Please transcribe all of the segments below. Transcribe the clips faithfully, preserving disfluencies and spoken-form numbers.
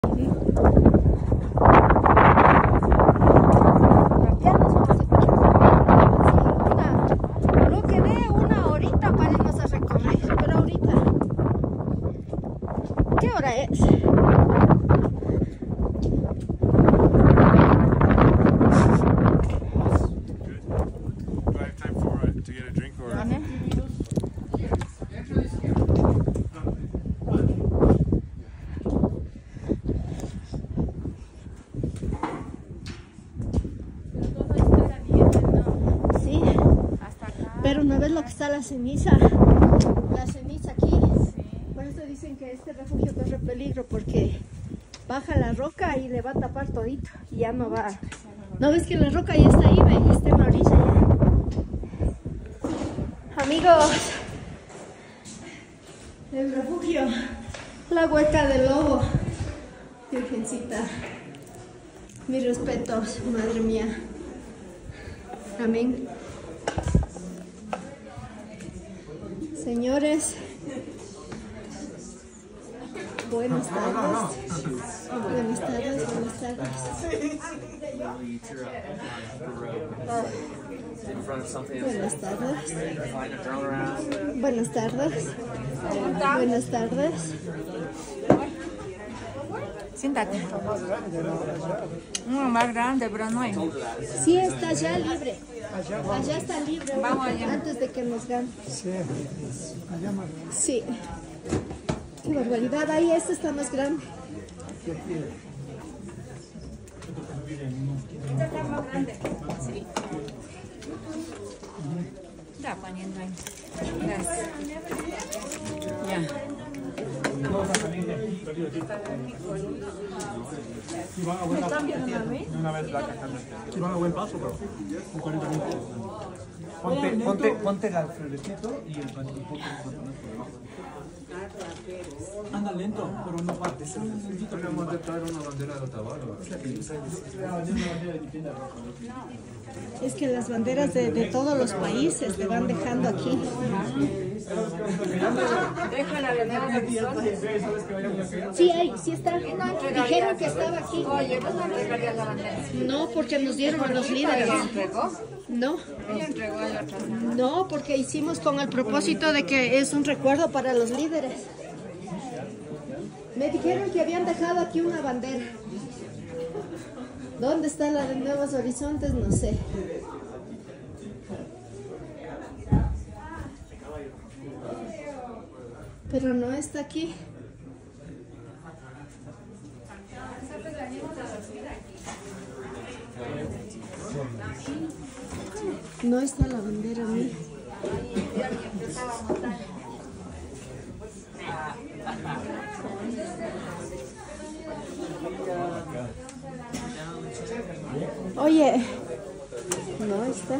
Ya nos vamos a escuchar. Una, lo que dé una horita para irnos a recorrer, pero ahorita. ¿Qué hora es? Pero no ves lo que está la ceniza, la ceniza aquí. Sí. Por eso dicen que este refugio corre peligro, porque baja la roca y le va a tapar todito y ya no va. ¿No ves que la roca ya está ahí, ve? Está en la orilla ya. Amigos, el refugio, la hueca del lobo. Virgencita, mis respetos, madre mía. Amén. Señores, buenas tardes. Buenas tardes, buenas tardes. Buenas tardes. Buenas tardes. Buenas tardes. Siéntate. Uno más grande, pero no hay. Sí, está allá libre. Allá está libre. Vamos allá. Antes de que nos gane. Sí, allá más grande. Sí. Qué barbaridad. Ahí este está más grande. Este está más grande. Sí. Está poniendo ahí. Gracias. Ya. ¿Me cambian una vez? Una vez la cajando. Si van a buen paso, pero en cuarenta minutos. Ponte, ponte, ponte el florecito y el pasito por debajo. Anda lento, pero no partes. Podríamos traer una bandera de Otavalo. Es que las banderas de, de todos los países se van dejando aquí. Déjala de nuevo de Horizonte. Sí, hay, sí está. Dijeron que estaba aquí. Oye, ¿no me entregarías la bandera? No, porque nos dieron a los líderes. ¿Ella entregó? No, Ella entregó a la otra. no, porque hicimos con el propósito de que es un recuerdo para los líderes. Me dijeron que habían dejado aquí una bandera. ¿Dónde está la de Nuevos Horizontes? No sé. Pero no está aquí. No está la bandera mía. Oye, no está.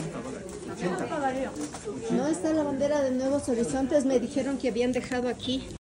No está la bandera de Nuevos Horizontes, me dijeron que habían dejado aquí.